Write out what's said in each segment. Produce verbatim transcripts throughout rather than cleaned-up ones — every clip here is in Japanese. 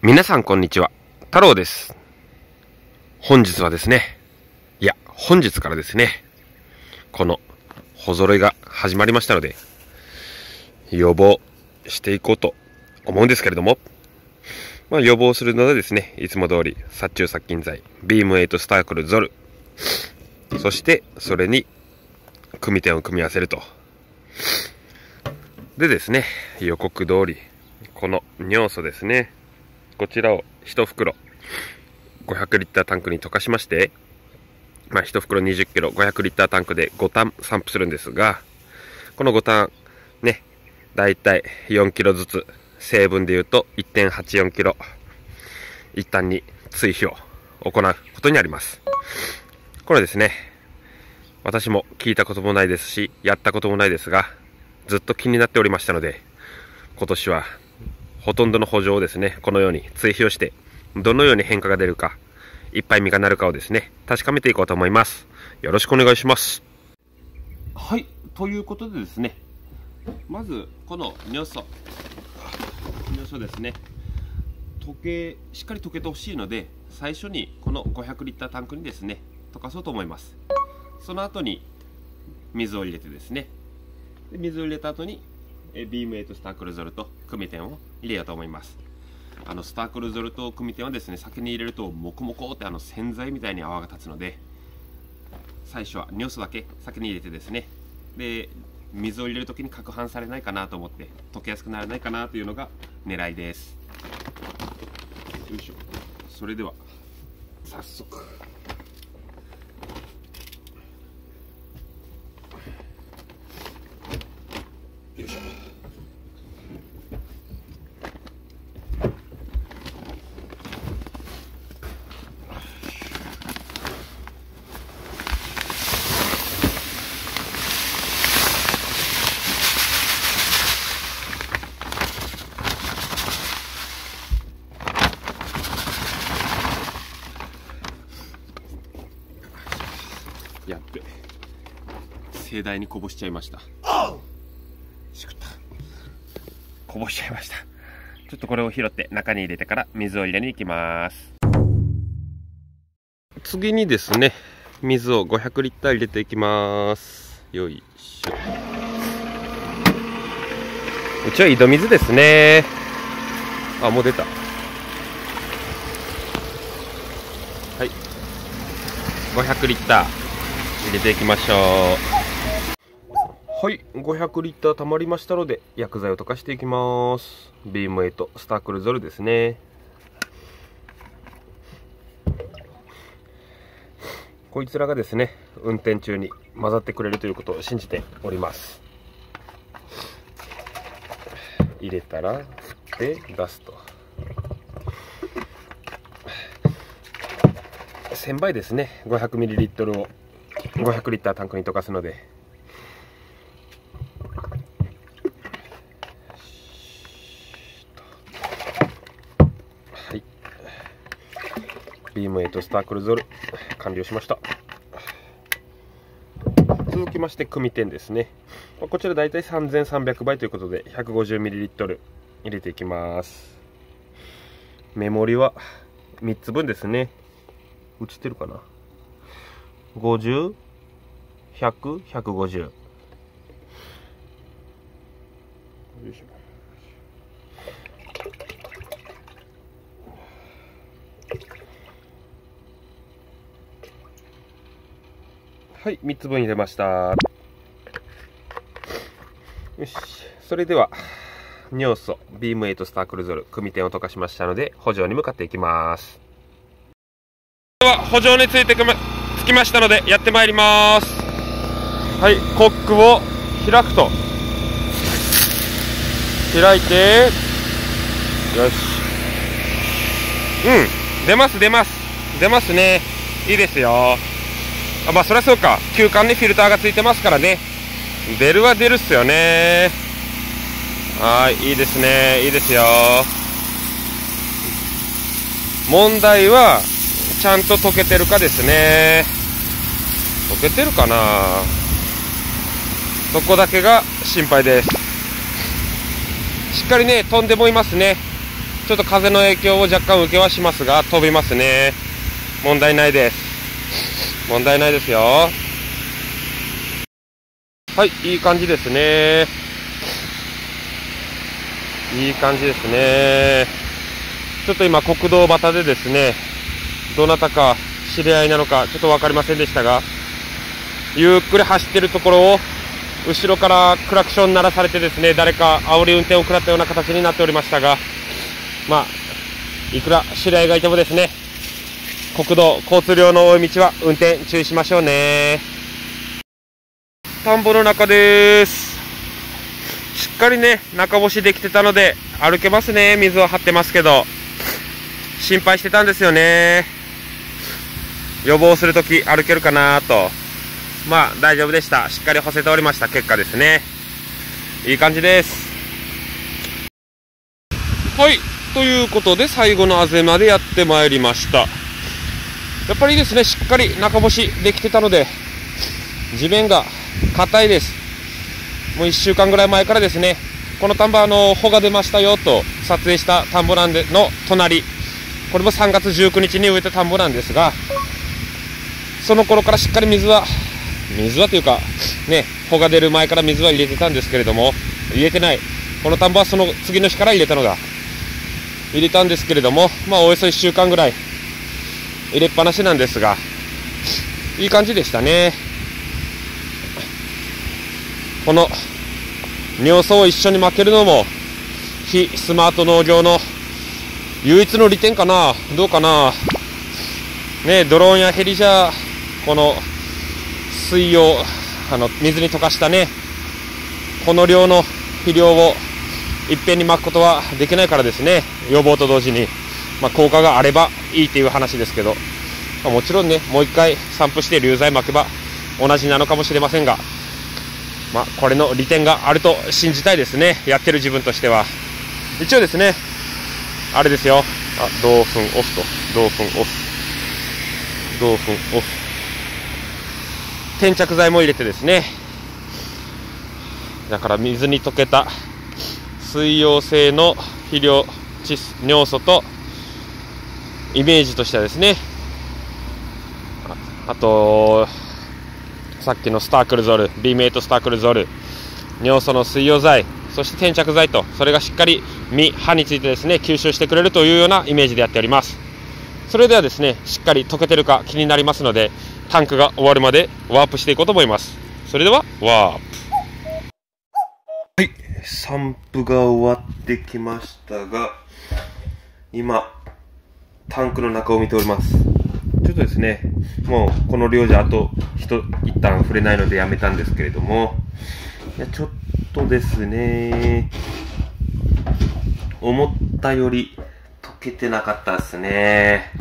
皆さんこんにちは、太郎です。本日はですね、いや、本日からですね、このほぞろいが始まりましたので、予防していこうと思うんですけれども、まあ、予防するのでですね、いつも通り殺虫殺菌剤、ビームエイトスタークルゾル、そしてそれに組点を組み合わせると。でですね、予告通り、この尿素ですね、こちらをいち袋ごひゃくリッタータンクに溶かしまして、まあ、いち袋にじゅっキロごひゃくリッタータンクでごタン散布するんですが、このごタンね、だいたいよんキロずつ、成分でいうと いってんはちよんキロ一旦に追肥を行うことになります。これですね、私も聞いたこともないですし、やったこともないですが、ずっと気になっておりましたので、今年はほとんどの補助をですね、このように追肥をして、どのように変化が出るか、いっぱい実がなるかをですね、確かめていこうと思います。よろしくお願いします。はい、ということでですね、まずこの尿素、尿素ですね、溶け、しっかり溶けてほしいので、最初にこのごひゃくリッタータンクにですね、溶かそうと思います。その後に水を入れてですね、で水を入れた後にビームエイトスタークルゾルと組点を入れようと思います。あのスタークルゾルと組点はですね、先に入れるとモコモコってあの洗剤みたいに泡が立つので、最初は尿素だけ先に入れてですね、で水を入れるときに攪拌されないかなと思って、溶けやすくならないかなというのが狙いです。よいしょ。それでは早速よいしょ。やっべ、盛大にこぼしちゃいました。しくった、こぼしちゃいました。ちょっとこれを拾って中に入れてから水を入れに行きます。次にですね、水をごひゃくリッター入れていきます。よいしょ。うちは井戸水ですね。あ、もう出た。はい、ごひゃくリッター入れていきましょう。はい、ごひゃくリッター溜まりましたので、薬剤を溶かしていきます。ビームエイトスタークルゾルですね。こいつらがですね、運転中に混ざってくれるということを信じております。入れたら振って出すと。せんばいですね。ごひゃくミリリットル をごひゃくリッタータンクに溶かすので、はい、ビームエイトスタークルゾル完了しました。続きまして組点ですね。こちらだいたいさんぜんさんびゃくばいということで ひゃくごじゅうミリリットル 入れていきます。メモリはみっつぶんですね。映ってるかな。ごじゅう、ひゃく、ひゃくごじゅう。よいしょ。はい、みっつぶん入れました。よし、それでは尿素ビームエイトスタークルゾル組点を溶かしましたので、補助に向かっていきます。では補助についてつきましたのでやってまいります。はい、コックを開くと、開いて、よし、うん、出ます出ます出ますね。いいですよ。あ、まあそりゃそうか、吸管にフィルターがついてますからね、出るは出るっすよね。はい、いいですね、いいですよ。問題はちゃんと溶けてるかですね。溶けてるかな、そこだけが心配です。しっかりね飛んでもいますね。 ちょっと風の影響を若干受けはしますが、飛びますね。問題ないです。問題ないですよ。はい、いい感じですね。いい感じですね。ちょっと今国道端でですね、どなたか知り合いなのかちょっと分かりませんでしたが、ゆっくり走ってるところを後ろからクラクション鳴らされてですね、誰か煽り運転を食らったような形になっておりましたが、まあいくら知り合いがいてもですね、国道交通量の多い道は運転注意しましょうね。田んぼの中です。しっかりね中干しできてたので歩けますね。水は張ってますけど心配してたんですよね。予防するとき歩けるかなと。まあ大丈夫でした。しっかり干せておりました結果ですね。いい感じです。はい、ということで最後のあぜまでやってまいりました。やっぱりいいですね、しっかり中干しできてたので地面が硬いです。もういっしゅうかんぐらい前からですね、この田んぼあの穂が出ましたよと撮影した田んぼなんでの隣、これもさんがつじゅうくにちに植えた田んぼなんですが、その頃からしっかり水は水はというかね、穂が出る前から水は入れてたんですけれども、入れてない、この田んぼはその次の日から入れたのが入れたんですけれども、まあおよそいっしゅうかんぐらい入れっぱなしなんですが、いい感じでしたね。この尿素を一緒にまけるのも非スマート農業の唯一の利点かな。どうかなね。ドローンやヘリじゃこの水をあの水に溶かしたね、この量の肥料をいっぺんにまくことはできないからですね。予防と同時に、まあ、効果があればいいっていう話ですけど、まあ、もちろんねもう一回散布して流剤まけば同じなのかもしれませんが、まあ、これの利点があると信じたいですね。やってる自分としては。一応ですね、あれですよ。あ、同粉オフと、同粉オフ。同粉オフ。転着剤も入れてですね。だから水に溶けた水溶性の肥料、窒尿素と、イメージとしてはですね、あ、あと、さっきのスタークルゾル、ビーメイトスタークルゾル、尿素の水溶剤、そして転着剤と、それがしっかり実、葉についてですね吸収してくれるというようなイメージでやっております。それではですね、しっかり溶けてるか気になりますので、タンクが終わるまでワープしていこうと思います。それではワープ。はい、散布が終わってきましたが、今タンクの中を見ております。ちょっとですね、もうこの量じゃあと一一旦触れないのでやめたんですけれども、いやちょっとですね、思ったより溶けてなかったですね。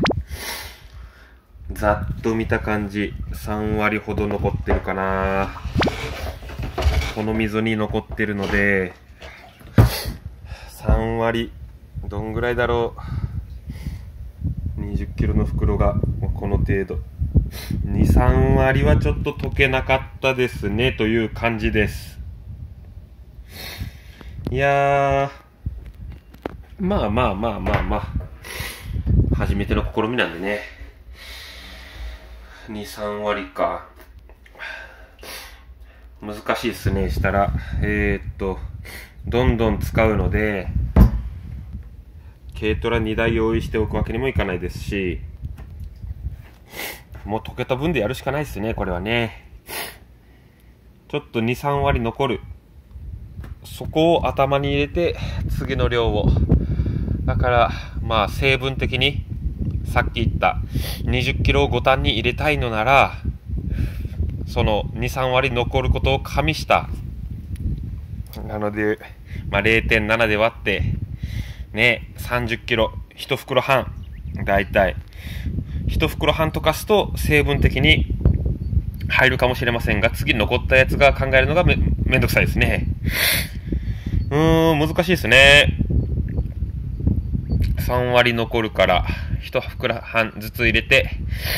ざっと見た感じさんわりほど残ってるかな。この溝に残ってるのでさんわり、どんぐらいだろう、にじゅっキロの袋がこの程度、に、さんわりはちょっと溶けなかったですねという感じです。いやー、まあまあまあまあまあ初めての試みなんでね、に、さんわりか、難しいですね。したらえー、っとどんどん使うので軽トラにだい用意しておくわけにもいかないですし、もう溶けた分でやるしかないですね。これはね、ちょっとに、さんわり残る、そこを頭に入れて次の量を、だからまあ成分的にさっき言ったにじゅっキロをご単に入れたいのなら、そのに、さんわり残ることを加味したなので、まあ、れいてんなな で割ってね、さんじゅっキロいち袋半、だいたいいち袋半溶かすと成分的に入るかもしれませんが、次残ったやつが考えるのが め, めんどくさいですね。うーん、難しいですね。さんわり残るからいち袋半ずつ入れて、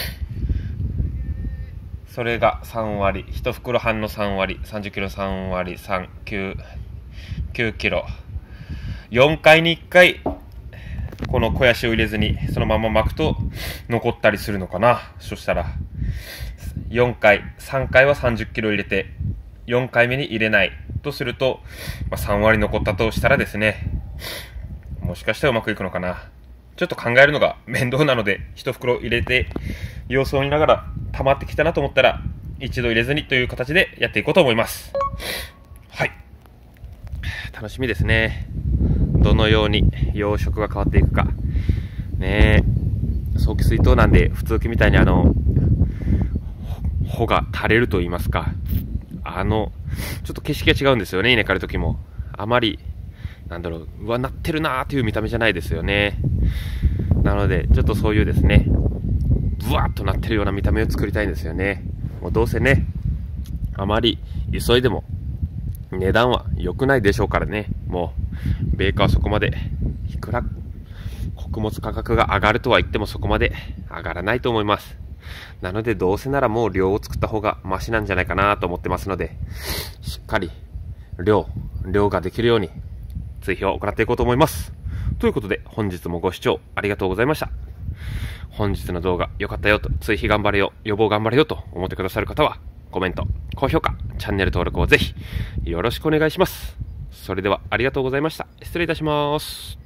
それがさんわり、いち袋半のさんわり、さんじゅっキロさんわり、さん、きゅう、きゅうキロ、よんかいにいっかいこの肥やしを入れずにそのまま巻くと残ったりするのかな。そしたらよんかい、さんかいはさんじゅっキロ入れてよんかいめに入れないとすると、まあ、さんわり残ったとしたらですね、もしかしたらうまくいくのかな。ちょっと考えるのが面倒なので、いち袋入れて様子を見ながら溜まってきたなと思ったら一度入れずにという形でやっていこうと思います。はい、楽しみですね。どのように養殖が変わっていくかね。え早期水筒なんで普通機みたいにあの穂が垂れると言いますか、あのちょっと景色が違うんですよね。稲刈る時もあまりなんだろう、うわなってるなーという見た目じゃないですよね。なのでちょっとそういうですね、ブワーっとなってるような見た目を作りたいんですよね。もうどうせね、あまり急いでも値段は良くないでしょうからね。もう米価はそこまでいくら穀物価格が上がるとは言ってもそこまで上がらないと思います。なのでどうせならもう量を作った方がマシなんじゃないかなと思ってますので、しっかり量量ができるように追肥を行っていこうと思います。ということで本日もご視聴ありがとうございました。本日の動画良かったよと、追肥頑張れよ、予防頑張れよと思ってくださる方はコメント、高評価、チャンネル登録をぜひよろしくお願いします。それではありがとうございました。失礼いたします。